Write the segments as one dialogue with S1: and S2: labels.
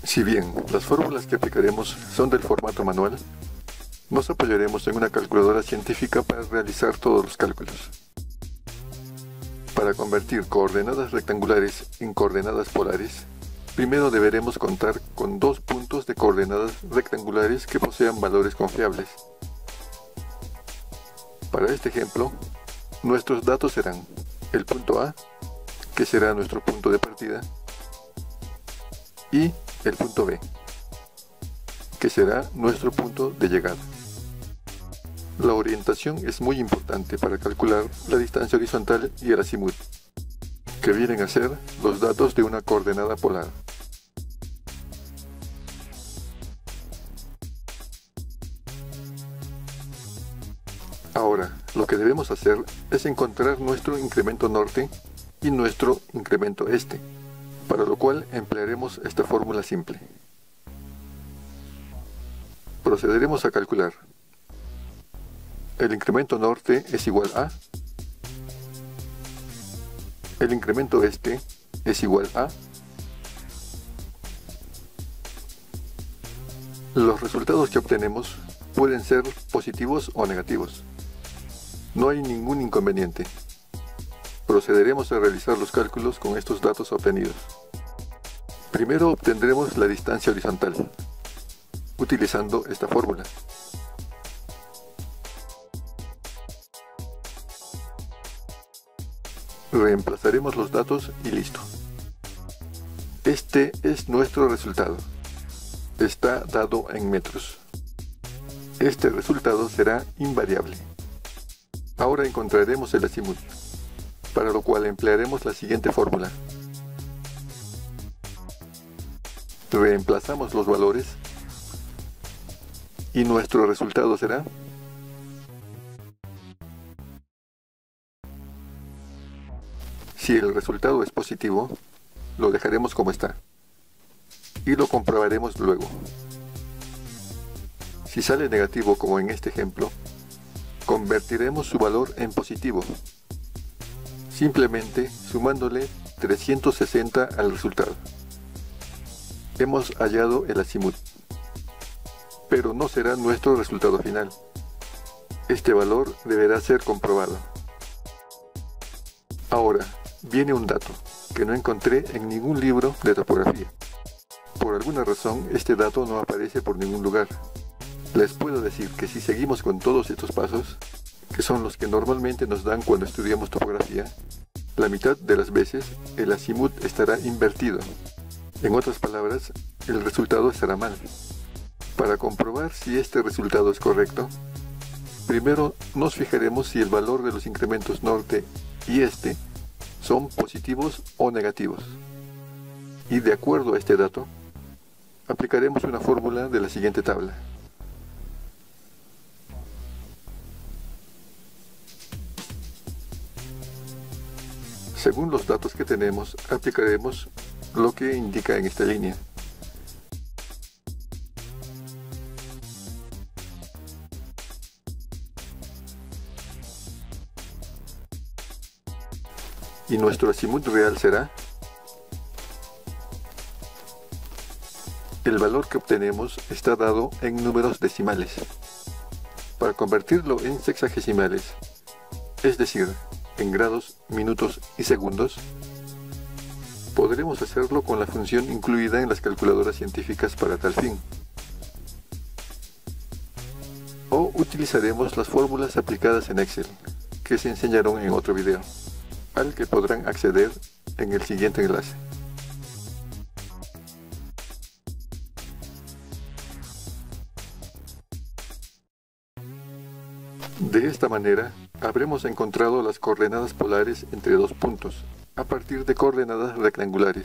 S1: Si bien las fórmulas que aplicaremos son del formato manual, nos apoyaremos en una calculadora científica para realizar todos los cálculos. Para convertir coordenadas rectangulares en coordenadas polares, primero deberemos contar con dos puntos de coordenadas rectangulares que posean valores confiables. Para este ejemplo, nuestros datos serán el punto A, que será nuestro punto de partida, y el punto B, que será nuestro punto de llegada. La orientación es muy importante para calcular la distancia horizontal y el azimut, que vienen a ser los datos de una coordenada polar. Ahora, lo que debemos hacer es encontrar nuestro incremento norte y nuestro incremento este, para lo cual emplearemos esta fórmula simple. Procederemos a calcular. El incremento norte es igual a, el incremento este es igual a, los resultados que obtenemos pueden ser positivos o negativos. No hay ningún inconveniente. Procederemos a realizar los cálculos con estos datos obtenidos. Primero obtendremos la distancia horizontal, utilizando esta fórmula. Reemplazaremos los datos y listo. Este es nuestro resultado. Está dado en metros. Este resultado será invariable. Ahora encontraremos el azimut, para lo cual emplearemos la siguiente fórmula. Reemplazamos los valores y nuestro resultado será si el resultado es positivo, lo dejaremos como está y lo comprobaremos luego. Si sale negativo como en este ejemplo, convertiremos su valor en positivo, simplemente sumándole 360 al resultado. Hemos hallado el azimut, pero no será nuestro resultado final. Este valor deberá ser comprobado. Ahora, viene un dato que no encontré en ningún libro de topografía. Por alguna razón, este dato no aparece por ningún lugar. Les puedo decir que si seguimos con todos estos pasos, que son los que normalmente nos dan cuando estudiamos topografía, la mitad de las veces el azimut estará invertido. En otras palabras, el resultado estará mal. Para comprobar si este resultado es correcto, primero nos fijaremos si el valor de los incrementos norte y este son positivos o negativos. Y de acuerdo a este dato, aplicaremos una fórmula de la siguiente tabla. Según los datos que tenemos, aplicaremos lo que indica en esta línea. Y nuestro azimut real será el valor que obtenemos está dado en números decimales. Para convertirlo en sexagesimales, es decir, en grados, minutos y segundos, podremos hacerlo con la función incluida en las calculadoras científicas para tal fin. O utilizaremos las fórmulas aplicadas en Excel, que se enseñaron en otro video, al que podrán acceder en el siguiente enlace. De esta manera, habremos encontrado las coordenadas polares entre dos puntos, a partir de coordenadas rectangulares.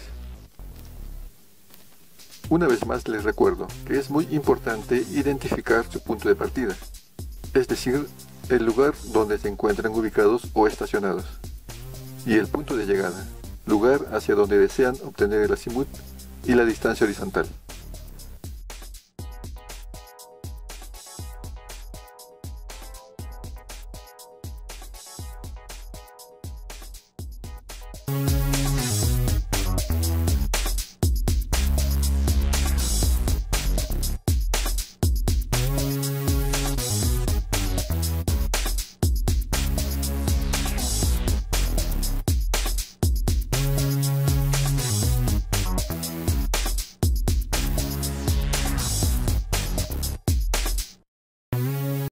S1: Una vez más les recuerdo que es muy importante identificar su punto de partida, es decir, el lugar donde se encuentran ubicados o estacionados, y el punto de llegada, lugar hacia donde desean obtener el azimut y la distancia horizontal.